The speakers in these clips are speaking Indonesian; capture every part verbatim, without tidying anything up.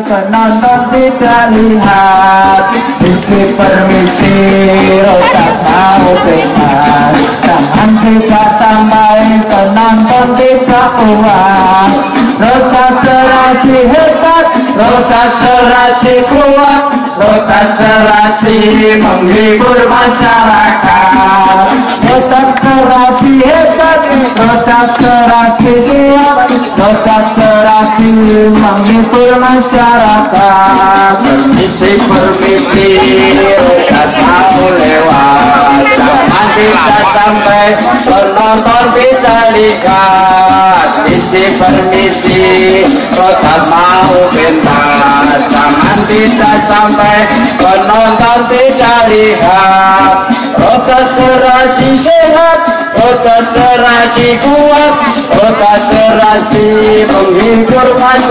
penonton tidak lihat. Isi permisi, rokat mau dengar. Tangan tidak sampai, penonton tidak puas. Rokat serasi hebat, rokat serasi kuat, rokat serasi menghibur masyarakat. Rokat serasi hebat, rokat serasi kuat, rokat serasi menghibur masyarakat. Permisi permisi, rokat mau lewat. Jangan tidak sampai, penonton tidak lihat. Isi permisi, rokat mau pentas. Jangan tidak sampai, penonton tidak lihat. Rokat serasi sehat, rokat serasi kuat, rokat serasi menghibur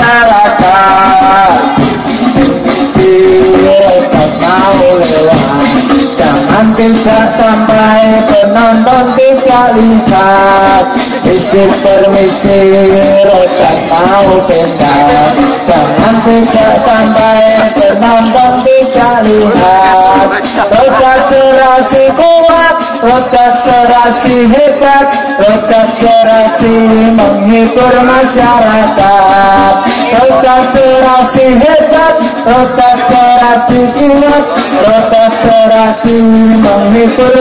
masyarakat. Permisi, rokat mau lewat. Jangan tidak sampai, penonton tidak lihat. Isi permisi, rokat mau pentas. Jangan tidak sampai, penonton tidak lihat. Rokat serasi kuat, rokat serasi hebat, rokat serasi menghibur masyarakat. Rokat serasi hebat, rokat serasi kuat, rokat serasi menghibur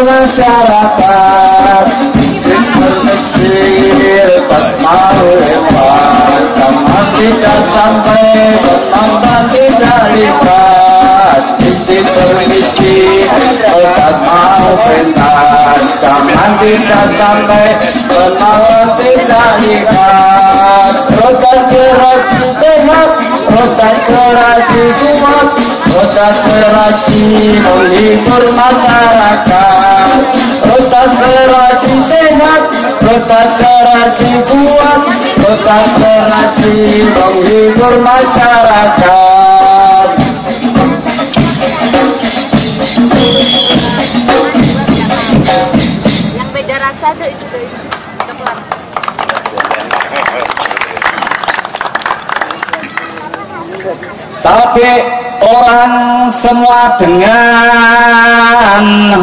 masyarakat. Permisi, rokat mau lewat. Jangan tidak sampai, penonton tidak lihat. Isi permisi, rokat mau pentas. Jangan tidak sampai, penonton tidak lihat. Rokat serasi sehat, rokat serasi kuat, rokat serasi menghibur masyarakat. Rokat serasi sehat, rokat serasi kuat, rokat serasi menghibur masyarakat. Yang beda rasa tuh itu tuh coklat. Tapi orang semua dengan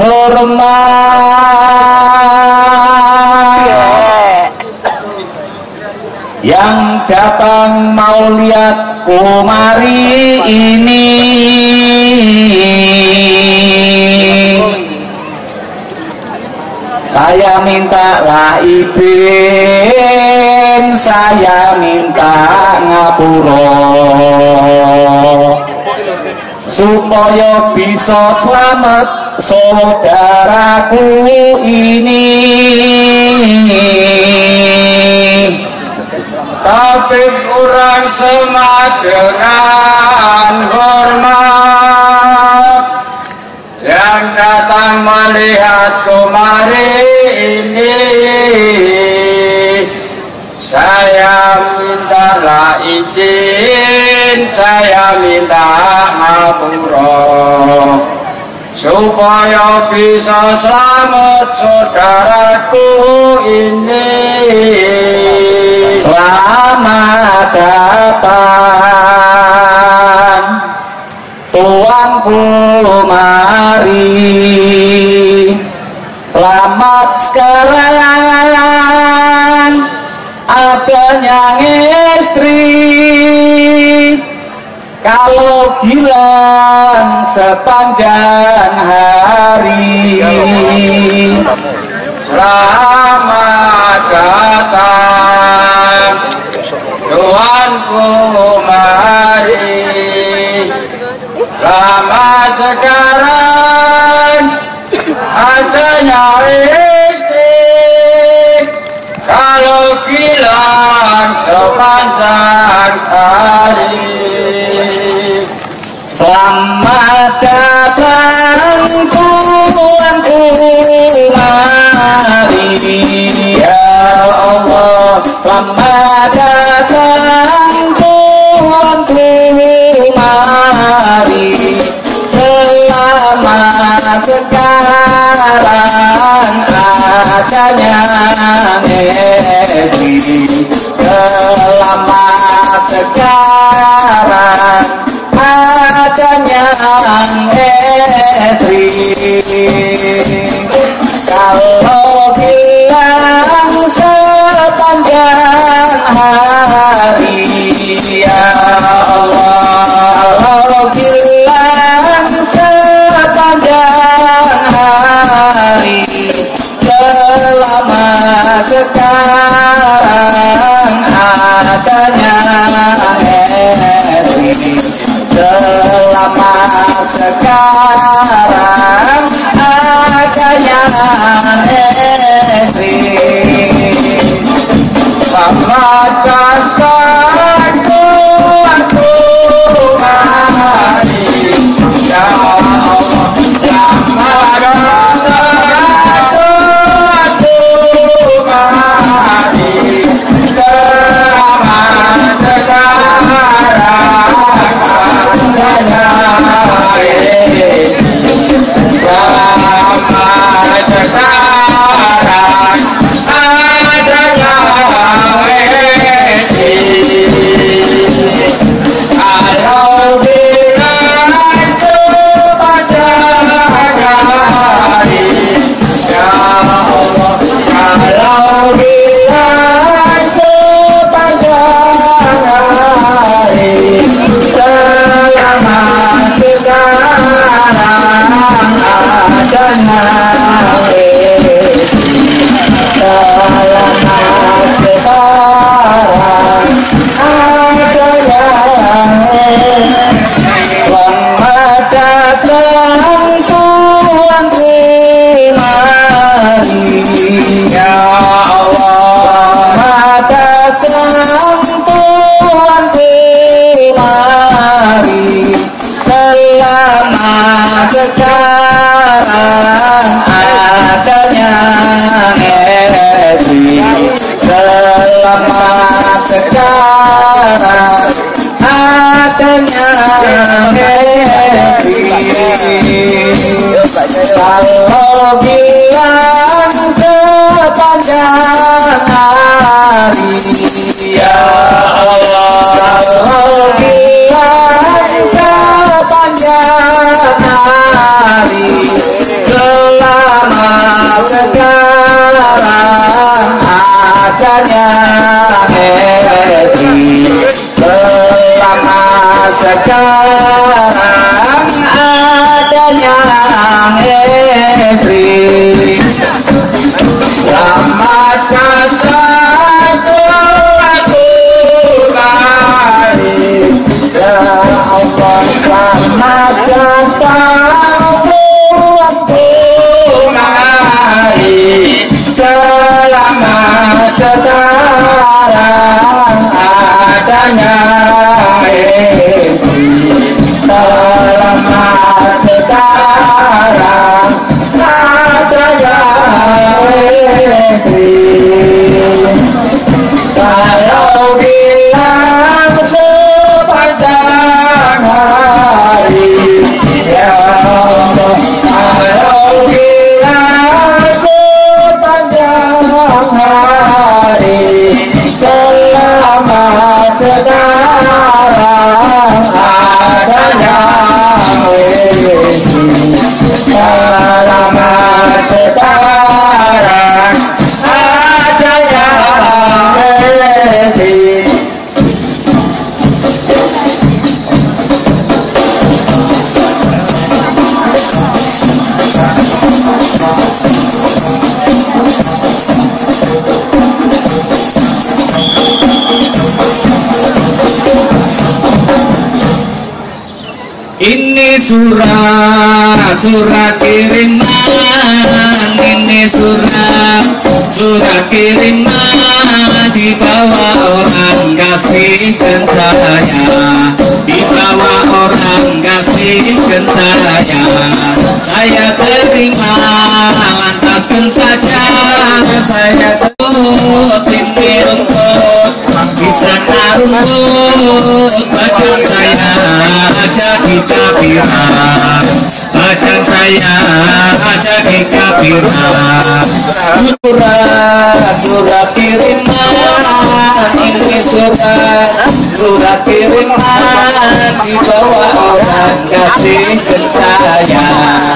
hormat. Yang datang mau lihat kumari ini. Saya minta lah izin, saya minta ngapura supaya bisa selamat saudaraku ini. Tapi kurang semat dengan hormat. Yang datang melihat kumari ini, saya mintalah izin, saya minta ngapura supaya bisa selamat saudaraku ini. Selamat datang tuanku mari. Selamat sekarang adanya istri. Kalau bilang sepanjang hari. Selamat datang tuanku mari. Selamat sekarang adanya istri. Kalau bilang sepanjang hari. Selamat datang tuanku mari. Ya Allah, selamat datang tuanku mari. Selamat sekarang adanya istri. Selamat sekarang selama sekarang adanya Esi, selama sekarang adanya Esi. Kalau bilang sepanjang hari, ya Allah, kalau bilang sepanjang hari, selama sekarang adanya Esi, selama sekarang adanya Esi. Selamat datang aku kembali, ya Allah, selamat datang aku kembali, selamat sekarang adanya Esi, selamat sekarang adanya Esi. Kalau bilang sepanjang hari, ya Allah, kalau bilang sepanjang hari, selama sekarang adanya Esi, selama sekarang adanya Esi. Ini surat, surat kiriman, ini surat, surat kiriman, dibawa orang kasihkan saya, dibawa orang kasihkan saya, saya terima, lantaskan saja, saya tutup sini rumput, di sana rumput, badan saya ada di kabiran, badan saya ada di kabiran. Surat, surat kiriman, ini surat, surat kiriman, dibawa orang kasihkan saya,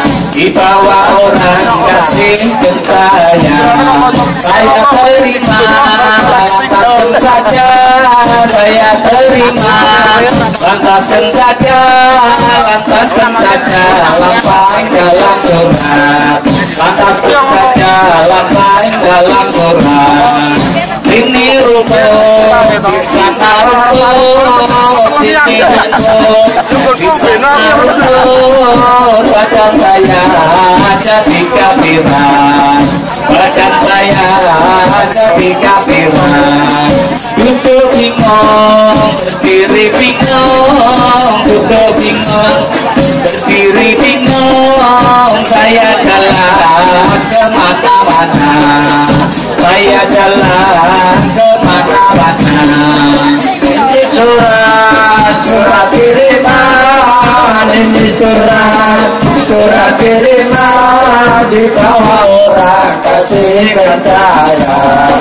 dibawa orang kasihkan saya, saya terima, lantaskan saja, saya terima, lantaskan saja, lantaskan saja, lampain dalam surat, lantaskan saja, lampain dalam surat. Sini rumput, di sana rumput, sini rumput, di sana rumput, badan saya ada di kabiran, badan saya ada di kabiran. Duduk bingung, berdiri bingung, duduk bingung, berdiri bingung, saya jalan kemana-mana, saya jalan kemana-mana. Ini surat, surat kiriman, ini surat, surat kiriman, dibawa orang kasihkan saya,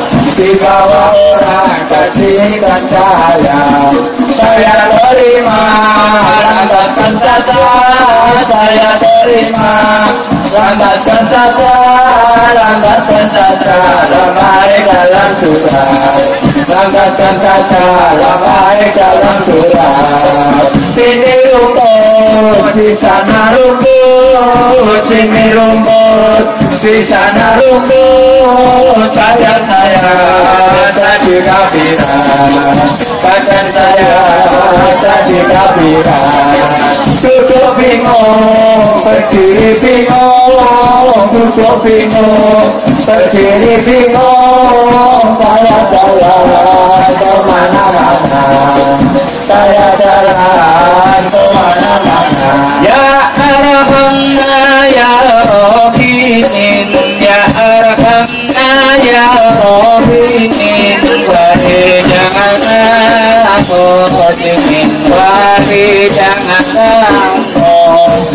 dibawa orang kasihkan saya, saya terima, lantaskan saja, saya terima, lantaskan saja, lantaskan saja, lamai dalam surat, lantaskan saja, lamai dalam surat. Sini rumput, di sana rumput, sini rumput, di sana rumput, badan saya ada di kabiran, badan saya ada di kabiran. Duduk bingung, berdiri bingung, duduk bingung, berdiri bingung, saya jalan kemana-mana, saya jalan kemana-mana. Ya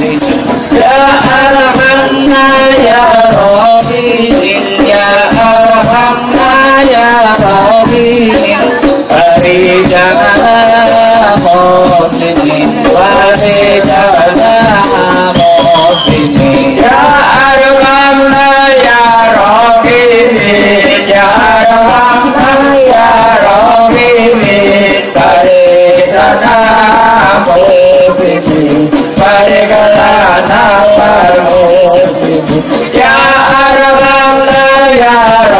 Ya Arhamna ya Rahimin, ya Arhamna ya Rahimin, farijana muslimin, farijana muslimin. Ya Arhamna ya Rahimin, ya Arhamna ya Rahimin, farijana muslimin, farijana muslimin. Ya Arhamna ya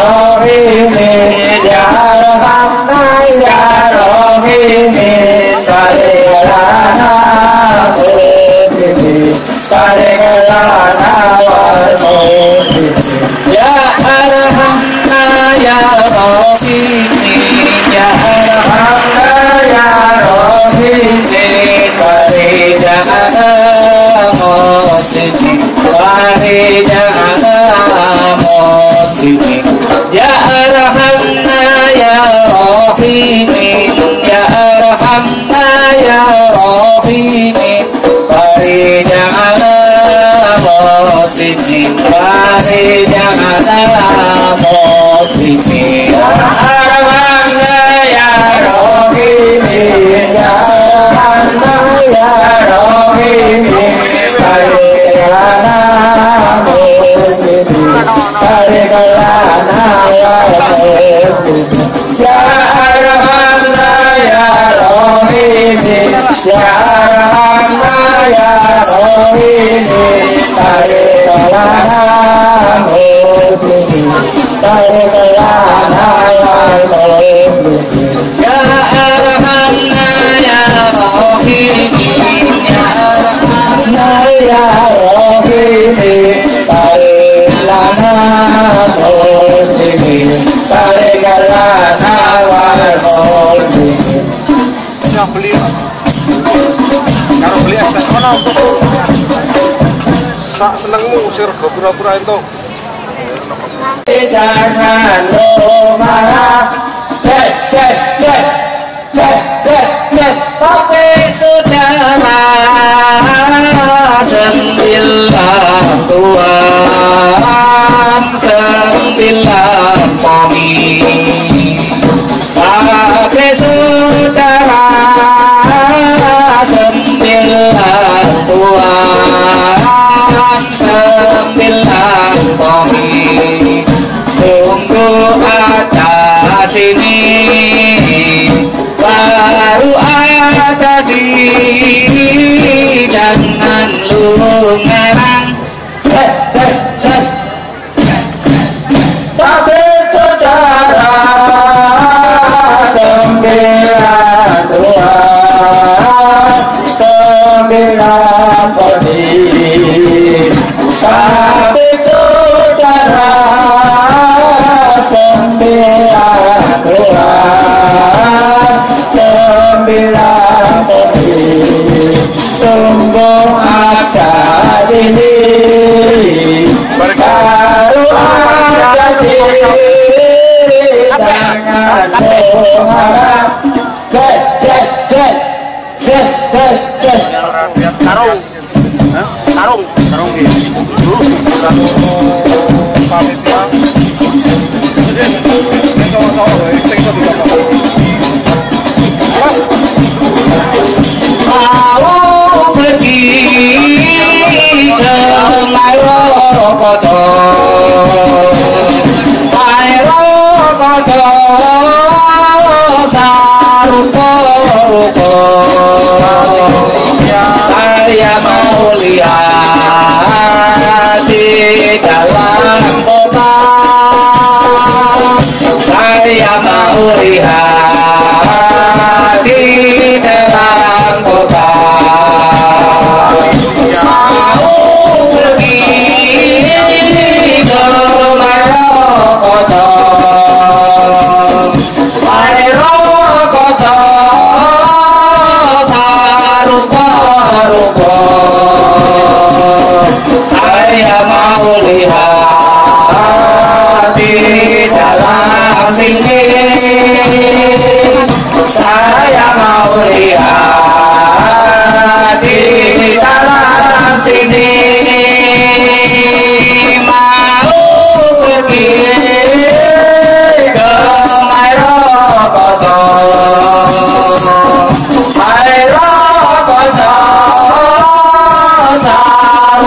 Rahimin, ya Arhamna ya Rahimin, farijana muslimin, farijana muslimin. Ya Arhamna ya Rahimin, ya Arhamna ya Rahimin, farijana muslimin, farijana muslimin. Ya Arhamna ya Rahimin, ya Arhamna ya Rahimin, farijana muslimin, farijana muslimin. Ya Arhamna ya Rahimin, ya Arhamna ya Rahimin, farijana muslimin, farijana muslimin. Ya Arhamna ya Rahimin, ya Arhamna ya Rahimin, farijana muslimin, farijana muslimin. Ya Arhamna ya Rahimin, ya Arhamna ya Rahimin, farijana muslimin, farijana muslimin. Yang beli kalau beli es teh mana untuk sak senengmu sir pura-pura itu jangan lupa cek cek cek cek cek cek tapi saudara sembilan tuan sembilan kami pakai saudara sembilan tuan sembilan kami sungguh ada sini baru ada di jangan lu ngarang cek cek cek tapi saudara sembilan tuan sembilan kami tapi saudara sembilan tuan sembilan kami sungguh ada di sini baru ada di jangan mengharap cek cek cek cek cek cek tarung tarung tarung gitu panitia jadi sama-sama cek satu kalau pergi ke Marokoto, Marokoto, saruko-ruko, saya mau lihat di dalam kota, saya mau lihat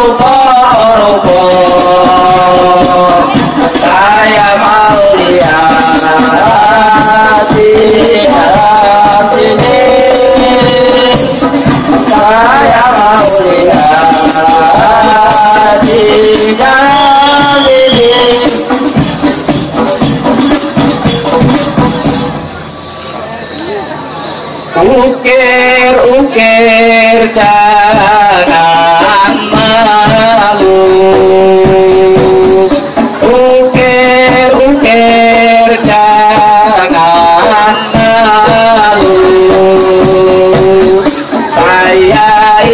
rupa-rupa saya mau lihat di dalam ini saya mau lihat di dalam ini ukir-ukir jangan malu ukir-ukir jangan malu saya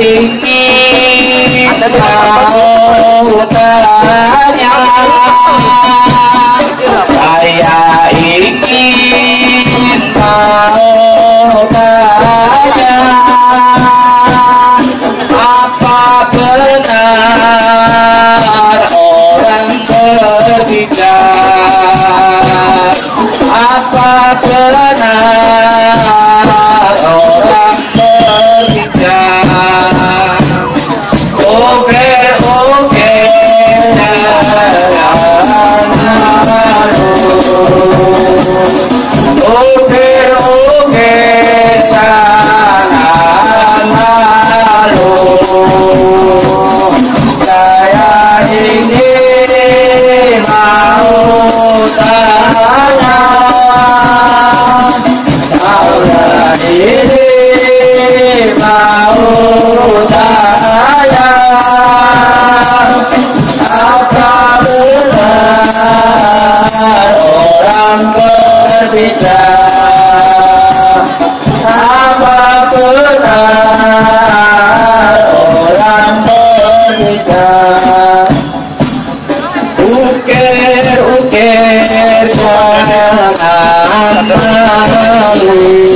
ingin mau tanya saya ingin mau tanya apa benar orang berbicara apa benar orang berbicara oke oke oke oke jangan malu saya ingin mau tanya saya ingin mau tanya apa benar orang berbicara apa benar orang berbicara ukir-ukir jangan malu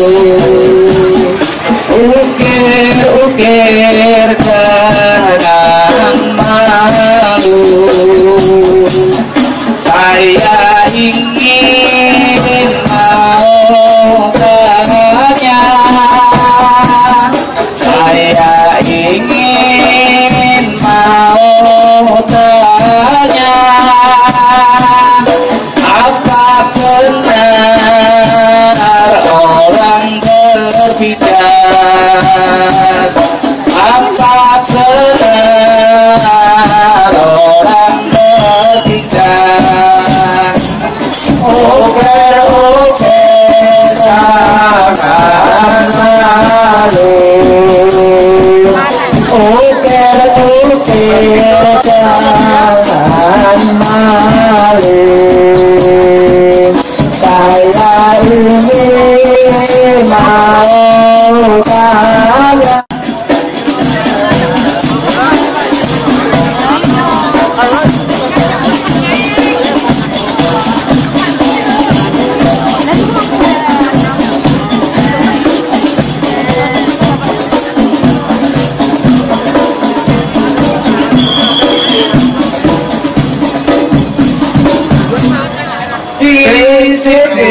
ukir-ukir jangan malu saya ingin mau tanya saya ingin mau tanya apa benar orang berbicara apa benar orang berbicara oke oke jangan malu oke oke jangan malu saya ingin mau tanya di sini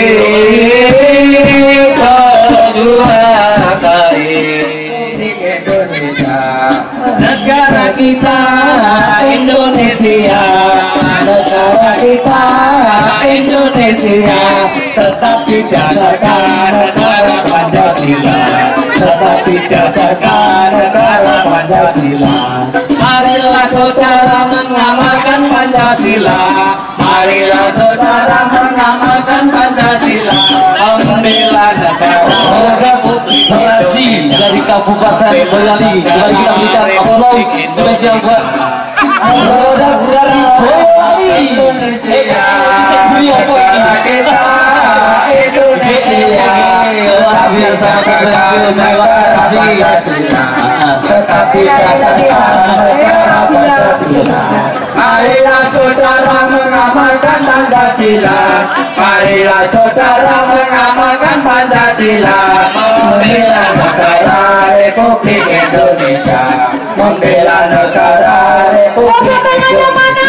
berjuang baik Indonesia negara kita Indonesia negara kita Indonesia tetap didasarkan negara Pancasila tetap didasarkan negara Pancasila marilah saudara mengamalkan Pancasila marilah saudara mengamalkan Pancasila membela negara Republik Indonesia dari Kabupaten Boyolali kembali kita berikan aplaus spesial buat Roda Budara Boyolali Indonesia negara kita Indonesia luar biasa Pancasila tetap didasarkan negara Pancasila marilah saudara mengamalkan Pancasila marilah saudara mengamalkan Pancasila membela negara Republik Indonesia membela negara Republik Indonesia